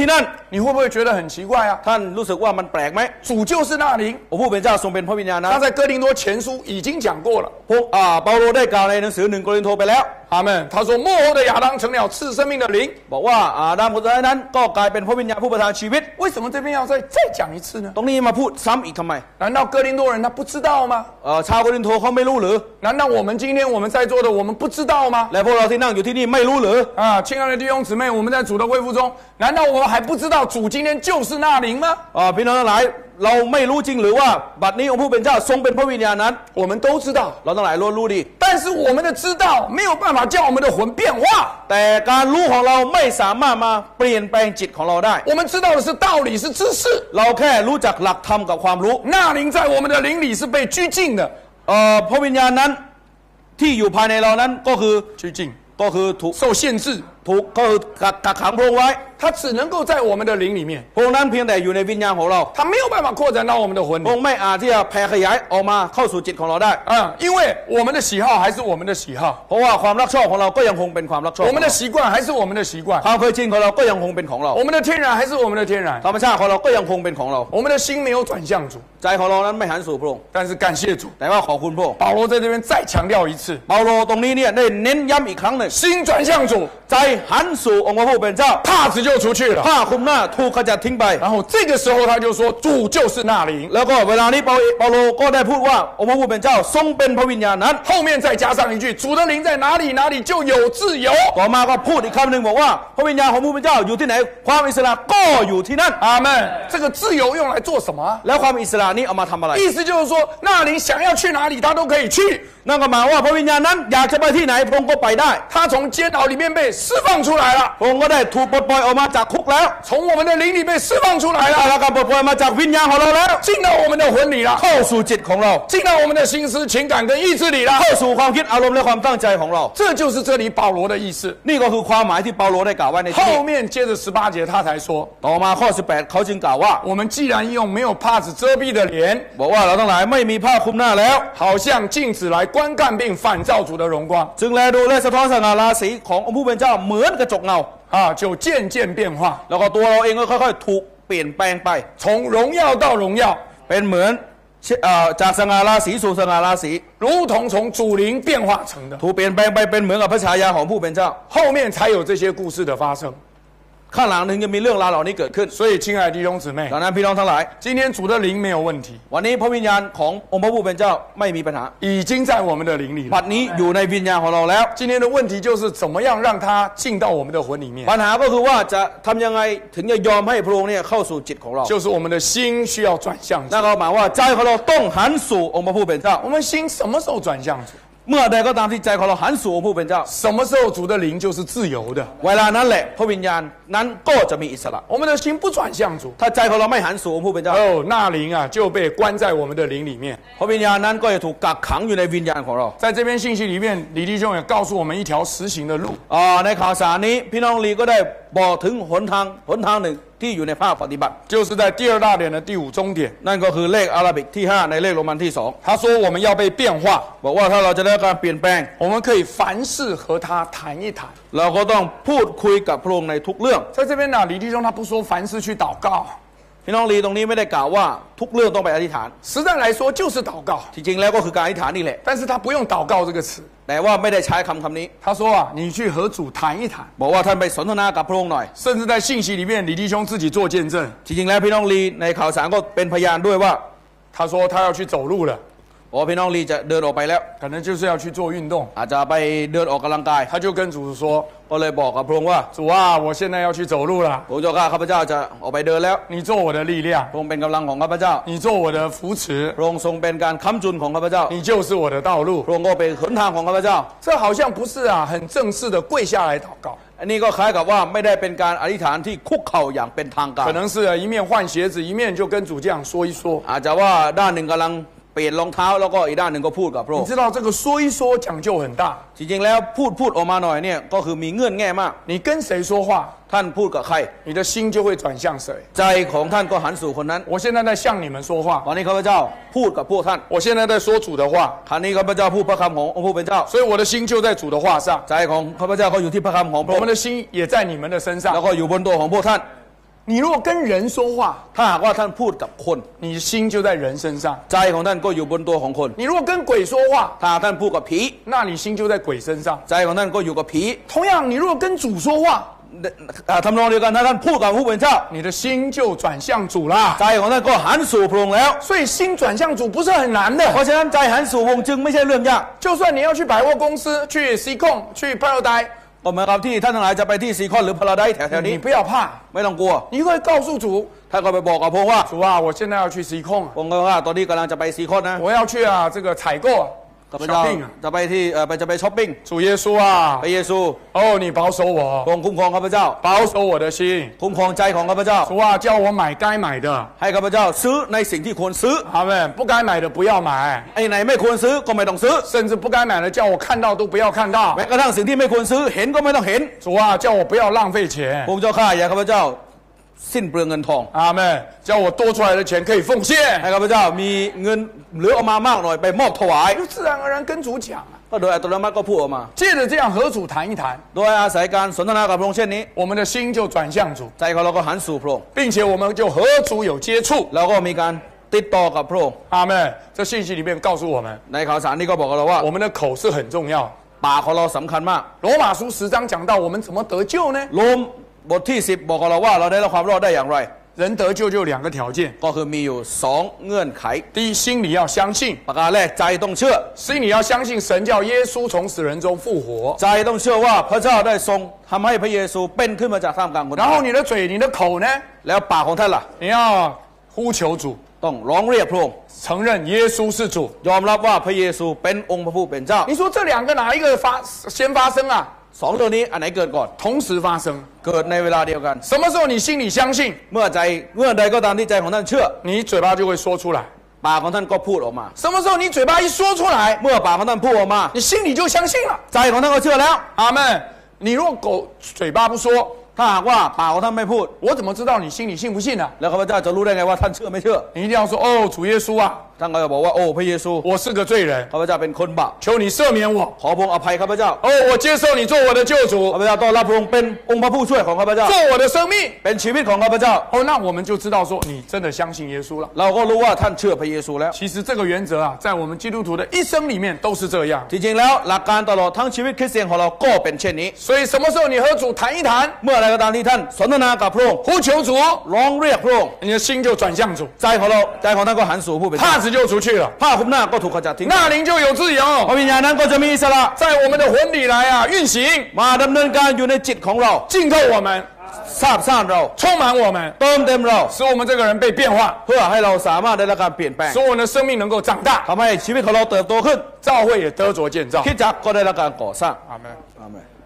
Speaker 1: 你会不会觉得很奇怪啊？
Speaker 2: ท่านรู้สึกว่ามันแปลกไหม
Speaker 1: 主就是那灵，
Speaker 2: องค์ผู้เป็นเจ้าทรงเป็นพระวิญญาณนั้น
Speaker 1: 他在哥林多前书已经讲过了。
Speaker 2: พวกเปาโลได้กล่าวในหนังสือ1 โครินธ์ไปแล้ว
Speaker 1: 阿门。他说末后的亚当成了赐生命的灵。
Speaker 2: บอกว่าอาดัมคนสุดท้ายนั้นก็กลายเป็นพระวิญญาณผู้ประทานชีวิต
Speaker 1: 为什么这边要再讲一次呢？
Speaker 2: ตรงนี้มาพูดซ้ำอีกทำไม
Speaker 1: 难道哥林多人他不知道吗？
Speaker 2: ชาวโครินโตเขาไม่รู้หรือ
Speaker 1: 难道我们今天我们在座的我们不知道吗？
Speaker 2: และพวกเราที่นั่งอยู่ที่นี่ไม่รู้หรือ
Speaker 1: 亲爱的弟兄姊妹，我们在主的恢复中，难道我们还不知道主今天就是那灵吗？
Speaker 2: พี่น้องทั้งหลายเราไม่รู้จริงหรือว่าบัดนี้องค์ผู้เป็นเจ้าทรงเป็นพระวิญญาณนั้น
Speaker 1: 我们都知道，
Speaker 2: เราทั้งหลายรู้ดี
Speaker 1: 但是我们的知道没有办法叫我们的魂变化。
Speaker 2: แต่การรู้ของเราไม่สามารถมาเปลี่ยนแปลงจิตของเราได้
Speaker 1: 我们知道的是道理，是知识。
Speaker 2: เราแค่รู้จักหลักธรรมกับความรู้
Speaker 1: 那灵在我们的灵里是被拘禁的，
Speaker 2: พระวิญญาณนั้นที่อยู่ภายในเรานั้นก็คือ
Speaker 1: 拘禁，
Speaker 2: ถูก
Speaker 1: 受限制，
Speaker 2: ก็คือกักขังพระองค์ไว้
Speaker 1: 它只能够在我们的灵里面，
Speaker 2: พระองค์นั้นเพียงแต่อยู่ในวิญญาณของเรา
Speaker 1: 它没有办法扩展到我们的魂
Speaker 2: พระอ
Speaker 1: 里
Speaker 2: งค์ไม่อาจที่จะแผ่ขยายออกมาเข้าสู่จิตของเราได้
Speaker 1: 因为我们的喜好还是我们的喜好，
Speaker 2: เพราะว่าความรักชอบของเราก็ยังคงเป็นความรักชอบ
Speaker 1: 我们的习惯还是我们的习惯，
Speaker 2: ความเคยชินของเราก็ยังคงเป็นของเรา
Speaker 1: 我们的天然还是我们的天然，
Speaker 2: ธรรมชาติของเราก็ยังคงเป็นของเรา
Speaker 1: 我们的心没有转向主，
Speaker 2: ใจของเรานั้นไม่หันสู่พระองค์
Speaker 1: 但是感谢主，
Speaker 2: แต่ว่าขอบคุณพระองค์
Speaker 1: 保罗在这边再强调一次，
Speaker 2: เปาโลตรงนี้เนี่ยได้เน้นย้ำอีกครั้งหนึ่ง
Speaker 1: 心转向主，
Speaker 2: ใจหันสู่องค์พระผู้เป็นเจ้า
Speaker 1: 帕子就出去了。
Speaker 2: ผ้าคลุมหน้าถูกขจัดทิ้งไป
Speaker 1: 然后这个时候他就说，主就是那灵。
Speaker 2: แล้วก็เวลานี้เปาโลก็ได้พูดว่าองค์พระผู้เป็นเจ้าทรงเป็นพระวิญญาณนั้น
Speaker 1: 后面再加上一句，主的灵在哪里，哪里就有自由。
Speaker 2: ต่อมาก็พูดอีกคำหนึ่งบอกว่าพระวิญญาณของผู้เป็นเจ้าอยู่ที่ไหนความอิสระก็อยู่ที่นั่น
Speaker 1: 阿门。这个自由用来做什么啊？
Speaker 2: แล้วความอิสระนี้เอามาทำอะไร
Speaker 1: 意思就是说，那灵想要去哪里，他都可以去。
Speaker 2: นั่นก็หมายว่าพระวิญญาณนั้นอยากจะไปที่ไหนพระองค์ก็ไปได้
Speaker 1: 他从监牢里面被释放出来了，
Speaker 2: พระองค์ก็ได้ถูกปลดปล่อยออกมาจากคุกแล้ว
Speaker 1: 从我们的灵里被释放出来
Speaker 2: แล้
Speaker 1: 了，
Speaker 2: วก็ปลดปล่อยมาจากวิญญาณของเราแล้ว
Speaker 1: 进到我们的魂里了，
Speaker 2: เข้าสู่จิตของเรา
Speaker 1: 进到我们的心思、情感跟意志里了。
Speaker 2: เข้าสู่ความคิดอารมณ์และความตั้งใจของเรา
Speaker 1: 这就是这里保罗的意思。
Speaker 2: นี่ก็คือความหมายที่เปาโลได้กล่าวไว้ในที่นี้
Speaker 1: 后面接着18节他才说，
Speaker 2: ต่อมาข้อ 18 เขาจึงกล่าวว่า
Speaker 1: 我们既然用没有帕子遮蔽的脸，
Speaker 2: บอกว่าเราทั้งหลายไม่มีผ้าคลุมหน้าแล้ว
Speaker 1: 好像镜子来观看并反照主的荣光
Speaker 2: จึงแลดูและสะท้อนสง่าราศีขององค์ผู้เป็นเจ้าเหมือนกระจกเงา
Speaker 1: 就渐渐变化，
Speaker 2: แล้วก็ตัวเราเองก็ค่อยๆถูกเปลี่ยนแปลงไป
Speaker 1: 从荣耀到荣耀，
Speaker 2: เป็นเหมือนจากสง่าราศีสู่สง่าราศี
Speaker 1: 如同从主灵变化成的。
Speaker 2: ถูกเปลี่ยนแปลงไปเป็นเหมือนกับพระฉายาของผู้เป็นเจ้า
Speaker 1: 后面才有这些故事的发生。
Speaker 2: ข้างหลังนึงจะมีเรื่องราวเหล่านี้เกิดขึ้น
Speaker 1: 所以，亲爱的弟兄姊妹，
Speaker 2: ดังนั้นพี่น้องทั้งหลาย
Speaker 1: 今天主的灵没有问题，
Speaker 2: วันนี้พระวิญญาณขององค์พระผู้เป็นเจ้าไม่มีปัญหา
Speaker 1: 已经在我们的灵里
Speaker 2: บั
Speaker 1: 了。
Speaker 2: ดนี้อยู่ในวิญญาณของเราแล้ว
Speaker 1: 今天的问题就是怎么样让它进到我们的魂里面，
Speaker 2: ปัญหาก็คือว่าจะทำยังไงถึงจะยอมให้พระองค์เนี่ยเข้าสู่จิตของเรา
Speaker 1: 就是我们的心需要转向主
Speaker 2: นั่น。ก็หมายว่าใจของเราต้องหันสู่องค์พระผู้เป็นเจ้า
Speaker 1: 我们心什么时候转向主？
Speaker 2: เมื่อใดก็ตามที่ใจของเราหันสู่องค์ผู้เป็นเจ้า
Speaker 1: 什么时候主的灵就是自由的？
Speaker 2: เวลานั้นแหละพระวิญญาณนั้นก็จะมีอิสระ
Speaker 1: 我们的心不转向主，
Speaker 2: ถ้าใจของเราไม่หันสู่องค์ผู้เป็นเจ้า
Speaker 1: 哦，那灵啊就被关在我们的灵里面。
Speaker 2: พระวิญญาณนั้นก็จะถูกกักขังอยู่ในวิญญาณของเรา
Speaker 1: 在这篇信息里面，李弟兄也告诉我们一条实行的路，
Speaker 2: ในข่าวสารนี้พี่น้องลีก็ได้บอกถึงหนทางหนึ่งที่อยู่ในภาคปฏิบัติ
Speaker 1: 就是在第二大点的第5终点。
Speaker 2: นั่นก็คือเลขอาราบิกที่ 5 ในเลขโรมันที่
Speaker 1: 他说我们要被变化，
Speaker 2: 2 บอกว่าถ้าเราจะได้การเปลี่ยนแปลง
Speaker 1: 我们可以凡事和他谈一谈。
Speaker 2: เราก็ต้องพูดคุยกับพระองค์ในทุกเรื่อง
Speaker 1: 在这边呢，李弟兄他不说凡事去祷告，
Speaker 2: พี่น้องลีตรงนี้ไม่ได้กล่าวว่าทุกเรื่องต้องไปอธิษฐาน
Speaker 1: 实在来说就是祷告，
Speaker 2: ที่จริงแล้วก็คือการอธิษฐานนี่แหละ
Speaker 1: 但是他不用祷告这个词。
Speaker 2: แต่ว่าไม่ได้ใช้คำนี้
Speaker 1: 他说啊，你去和主谈一谈，
Speaker 2: บอกว่าท่านไปสนทนากับพระองค์หน่อย
Speaker 1: 甚至在信息里面，李弟兄自己做见证。
Speaker 2: ที่จริงแล้วพี่น้องลีในข่าวสารก็เป็นพยานด้วยว่า
Speaker 1: 他说他要去走路了，
Speaker 2: พี่น้องลีจะเดินออกไปแล้ว
Speaker 1: 可能就是要去做运动。
Speaker 2: อาจจะไปเดินออกกำลังกาย
Speaker 1: 他就跟主说
Speaker 2: ก็เลยบอกกับพระองค์ว่า
Speaker 1: 主啊，我现在要去走路了，
Speaker 2: พระเจ้าข้าพเจ้าจะออกไปเดินแล้ว
Speaker 1: 你做我的力量，
Speaker 2: พระองค์เป็นกำลังของข้าพเจ้า
Speaker 1: 你做我的扶持，
Speaker 2: พระองค์ทรงเป็นการค้ำจุนของข้าพเจ้า
Speaker 1: 你就是我的道路
Speaker 2: พ。ระองค์ก็เป็นหนทางของข้าพเจ้า
Speaker 1: 这好像不是啊，很正式的跪下来祷告，
Speaker 2: อันนี้ก็คล้ายกับว่าไม่ได้เป็นการอธิษฐานที่คุกเข่าอย่างเป็นทางการ
Speaker 1: 可能是一面换鞋子，一面就跟主这样说一说。
Speaker 2: อาจจะว่าด้านหนึ่งกำลังเปลี่ยนรองเท้าแล้วก็อีกด้านหนึ่งก็พูดกับพระอง
Speaker 1: 你
Speaker 2: ค์
Speaker 1: 知道这个说一说讲究很大，
Speaker 2: จริงๆแล้วพูดออกมาหน่อยเนี่ยก็คือมีเงื่อนแง่มาก
Speaker 1: 你跟谁说话，
Speaker 2: ท่านพูดกับใคร
Speaker 1: 你的心就会转向谁。
Speaker 2: ใจของท่านก็หันสู่คนนั้น
Speaker 1: 我现在在向你们说话，
Speaker 2: ตอนนี้ข้าพเจ้าพูดกับพวกท่าน
Speaker 1: 我现在在说主的话，
Speaker 2: คราวนี้ข้าพเจ้าพูดพระคำขององค์ผู้เป็นเจ้า
Speaker 1: 所以我的心就在主的话上，
Speaker 2: ใจของข้าพเจ้าก็อยู่ที่พระคำของพระ
Speaker 1: 我
Speaker 2: อง
Speaker 1: 们
Speaker 2: ค์
Speaker 1: 的心也在你们的身
Speaker 2: แล้ว
Speaker 1: 上。
Speaker 2: ก็อยู่บนตัวของพวกท่าน
Speaker 1: 我你如果跟人说话，
Speaker 2: ถ้าหากว่าท่านพูดกับคน
Speaker 1: 你的心就在人身上；
Speaker 2: ใจของท่านก็อยู่บนตัวของคน
Speaker 1: 你如果跟鬼说话，
Speaker 2: ถ้าท่านพูดกับผี
Speaker 1: 那你心就在鬼身上。
Speaker 2: ใจของท่านก็อยู่กับผี
Speaker 1: 同样，你如果跟主说话，
Speaker 2: ทำนองเดียวกันถ้าท่านพูดกับผู้เป็นเจ้า
Speaker 1: 你的心就转向主啦。
Speaker 2: ใจของท่านก็หันสู่พระองค์แล้ว
Speaker 1: 所以心转向主不是很难
Speaker 2: เพราะ
Speaker 1: 的。
Speaker 2: ฉะนั้นใจหันสู่พระองค์จึงไม่ใช่เรื่องยาก
Speaker 1: 就算你要去百货公司、去 C 控、去 Paradise，
Speaker 2: ก็เหมือนกับที่ท่านทั้งหลายจะไปที่ซีคอนหรือพาราไดซ์แถวๆนี้
Speaker 1: 你不要怕，
Speaker 2: ไม่ต้องกลัว
Speaker 1: 你会告诉主
Speaker 2: ท่านก็ไปบอกกับพระองค์ว่า
Speaker 1: 主啊，我现在要去 C 控啊，
Speaker 2: พระองค์ก็ว่าตอนนี้กำลังจะไปซีคอนนะ
Speaker 1: 我要去啊这个采购啊
Speaker 2: ข้าพเจ้า
Speaker 1: shopping 啊。
Speaker 2: จะไปที่จะไปช้อปปิ้ง
Speaker 1: 主耶稣啊
Speaker 2: พระ，เยซู
Speaker 1: 哦，你保守
Speaker 2: พ
Speaker 1: 我
Speaker 2: ระ，องค์คุ้มครองข้าพเจ้า
Speaker 1: 保守我的心。
Speaker 2: คุ้มครองใจของข้าพเจ้า
Speaker 1: 主啊，叫我买该买的，
Speaker 2: ให้ข้าพเจ้าซื้อในสิ่งที่ควรซื้อ
Speaker 1: 阿门。不该买的不要买，
Speaker 2: ไอ้ไหนไม่ควรซื้อก็ไม่ต้องซื้อ
Speaker 1: 甚至不该买的叫我看到都不要看到
Speaker 2: แม้。กระทั่งสิ่งที่ไม่ควรซื้อเห็นก็ไม่ต้องเห็น
Speaker 1: 主啊，叫我不要浪费钱
Speaker 2: พระองค์เจ้าข้าอย่าข้าพเจ้าสิ้นเปลืองเงินทอง
Speaker 1: 阿门。叫我多出来的钱可以奉献，
Speaker 2: ให้ข้าพเจ้ามีเงินเหลือออกมามากหน่อยไปมอบถวาย
Speaker 1: 就自然而然跟主讲啊。
Speaker 2: ก็โดยอัตโนมัติก็พูดออกมา
Speaker 1: 借着这样和主谈一谈，
Speaker 2: โดยอาศัยการสนทนากับพระองค์เช่นนี้
Speaker 1: 我们的心就转向主，
Speaker 2: ใจของเราก็หันสู่พระองค์
Speaker 1: 并且我们就和主有接触。
Speaker 2: เราก็มีการติดต่อกับพระองค์
Speaker 1: 阿门。这信息里面告诉我们，
Speaker 2: ในข่าวสารนี้ก็บอกกับเราว่า
Speaker 1: 我们的口是很重要。
Speaker 2: ปากของเราสำคัญมาก
Speaker 1: 罗马书10章讲到我们怎么得救呢？
Speaker 2: โรมบทที่10บอกกับเราว่าเราได้รับความรอดได้อย่างไร
Speaker 1: 人得救就有2个条件，
Speaker 2: ก็คือมีอยู่2เงื่อนไข
Speaker 1: 第一，心里要相信，
Speaker 2: ประการแรกใจต้องเชื่อ
Speaker 1: 心里要相信神叫耶稣从死人中复活，
Speaker 2: ใจต้องเชื่อว่าพระเจ้าได้ทรงทำให้พระเยซูเป็นขึ้นมาจากท่ามกลางคน
Speaker 1: 然后你的嘴、你的口呢，
Speaker 2: แล้วปากของท่านล่ะ
Speaker 1: 你要呼求主，
Speaker 2: ต้องร้องเรียกพระองค์
Speaker 1: 承认耶稣是主。
Speaker 2: ยอมรับว่าพระเยซูเป็นองค์พระผู้เป็นเจ้า
Speaker 1: 你说这2个哪一个先发生啊？
Speaker 2: 2ตัวนี้อันไหนเกิดก่อน
Speaker 1: 同时发生。
Speaker 2: เกิดในเวลาเดียวกัน
Speaker 1: 什么时候你心里相信，
Speaker 2: เมื่อใดก็ตามที่ใจของท่านเชื่อ
Speaker 1: 你嘴巴就会说出来。
Speaker 2: ปากของท่านก็พูดออกมา
Speaker 1: 什么时候你嘴巴一说出来，
Speaker 2: เมื่อปากของท่านพูดออกมา
Speaker 1: 你心里就相信了。
Speaker 2: ใจของท่านก็เชื่อแล้ว
Speaker 1: 阿门。你如果嘴巴不说，
Speaker 2: ถ้าหากว่าปากของท่านไม่พูด
Speaker 1: 我怎么知道你心里信不信呢？
Speaker 2: แล้วข้าพเจ้าจะรู้ได้ไงว่าท่านเชื่อไม่เชื่อ
Speaker 1: 你一定要说哦，主耶稣啊，
Speaker 2: ท่านก็จะบอกว่าโอ้พระเยซู
Speaker 1: 我是个罪人，
Speaker 2: ข้าพเจ้าเป็นคนบาป
Speaker 1: 求你赦免我。
Speaker 2: ขอพระองค์อภัยข้าพเจ้า
Speaker 1: 哦，我接受你做我的救主
Speaker 2: ข้า，พเจ้าต้อนรับพระองค์เป็นองค์พระผู้ช่วยของข้าพเจ้า
Speaker 1: 做我的生命。
Speaker 2: เป็นชีวิตของข้าพเจ้า
Speaker 1: 哦，那我们就知道说你真的相信耶稣了。
Speaker 2: เราก็รู้ว่าท่านเชื่อพระเยซูแล้ว
Speaker 1: 其实这个原则啊，在我们基督徒的一生里面都是这样。
Speaker 2: จริงๆแล้วหลักการตลอดทั้งชีวิตคริสเตียนของเราก็เป็นเช่นนี้
Speaker 1: 所以什么时候你和主谈一谈，
Speaker 2: เมื่อไรก็ตามที่ท่านสนทนากับพระองค์
Speaker 1: 呼求主，
Speaker 2: ร้องเรียกพระองค์
Speaker 1: 你的心就转向主，
Speaker 2: ใจของท่านก็หันสู่ผู้เป็นเจ้า
Speaker 1: 帕子就出去了，
Speaker 2: ผ้าคลุมหน้าก็ถูกขจัดทิ้ง
Speaker 1: 那灵就有自由，
Speaker 2: พระวิญญาณนั้นก็จะมีอิสระ
Speaker 1: 在我们的魂里来啊运行，
Speaker 2: มาดำเนินการอยู่ในจิตของเรา
Speaker 1: 浸透我们，
Speaker 2: ทราบซ่านเรา
Speaker 1: 充满我们，
Speaker 2: เติมเต็มเรา
Speaker 1: 使我们这个人被变化，
Speaker 2: เพื่อให้เราสามารถได้รับการเปลี่ยนแปลง
Speaker 1: 使我们的生命能够长大，
Speaker 2: ทำให้ชีวิตของเราเติบโตขึ้น
Speaker 1: 教会也得着建造。
Speaker 2: คริสตจักรก็ได้รับการก่อสร้าง
Speaker 1: 阿门。
Speaker 2: อาเมน